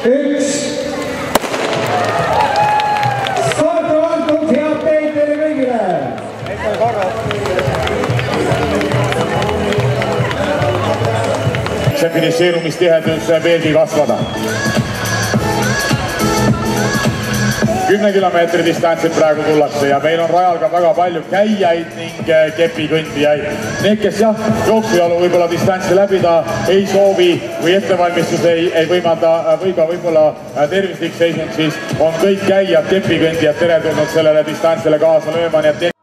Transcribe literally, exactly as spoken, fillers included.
üks. Starto antud, head teid teile kõigile! See finišeerumistihedus veelgi kasvada. kümne kilomeetri distantsid praegu tullakse ja meil on rajal ka väga palju käijaid ning kepikõndijaid. Need, kes jah, jooksujalu võib-olla distantsi läbida ei soovi või ettevalmistus ei, ei võimalda või ka võib-olla tervislik seisund, siis on kõik käijad, kepikõndijad teretulnud sellele distantsile kaasa lööma.